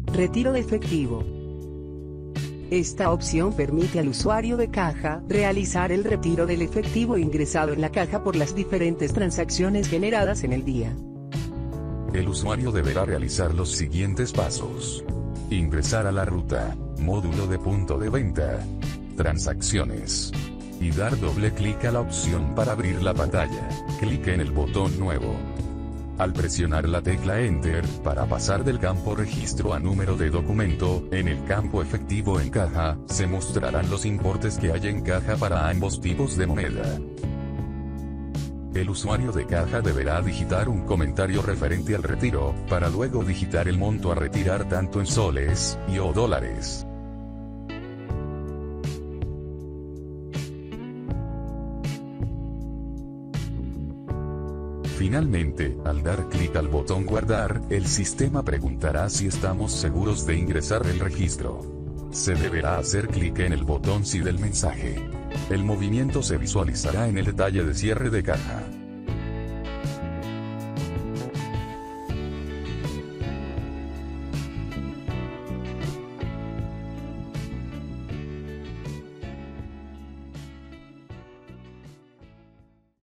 Retiro de efectivo. Esta opción permite al usuario de caja realizar el retiro del efectivo ingresado en la caja por las diferentes transacciones generadas en el día. El usuario deberá realizar los siguientes pasos. Ingresar a la ruta, módulo de punto de venta, transacciones, y dar doble clic a la opción para abrir la pantalla. Clique en el botón nuevo. Al presionar la tecla Enter, para pasar del campo registro a número de documento, en el campo efectivo en caja, se mostrarán los importes que hay en caja para ambos tipos de moneda. El usuario de caja deberá digitar un comentario referente al retiro, para luego digitar el monto a retirar tanto en soles y o dólares. Finalmente, al dar clic al botón guardar, el sistema preguntará si estamos seguros de ingresar el registro. Se deberá hacer clic en el botón sí del mensaje. El movimiento se visualizará en el detalle de cierre de caja.